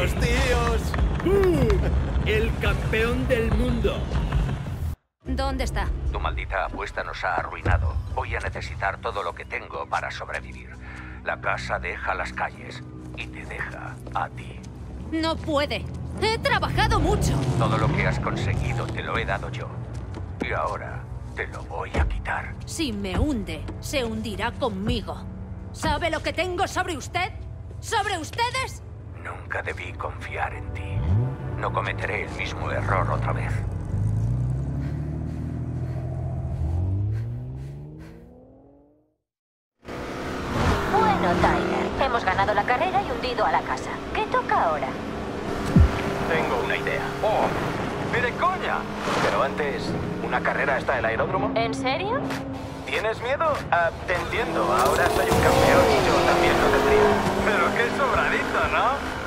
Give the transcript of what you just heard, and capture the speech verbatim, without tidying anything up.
¡Tíos, tíos! ¡Boom! El campeón del mundo. ¿Dónde está? Tu maldita apuesta nos ha arruinado. Voy a necesitar todo lo que tengo para sobrevivir. La casa deja las calles y te deja a ti. No puede. He trabajado mucho. Todo lo que has conseguido te lo he dado yo. Y ahora te lo voy a quitar. Si me hunde, se hundirá conmigo. ¿Sabe lo que tengo sobre usted? ¿Sobre ustedes? Nunca debí confiar en ti. No cometeré el mismo error otra vez. Bueno, Tyler, hemos ganado la carrera y hundido a la casa. ¿Qué toca ahora? Tengo una idea. ¡Oh! ¡Ni de coña! Pero antes, ¿una carrera hasta el aeródromo? ¿En serio? ¿Tienes miedo? Ah, te entiendo. Ahora soy un campeón y yo también lo tendría. Pero qué sobradito, ¿no?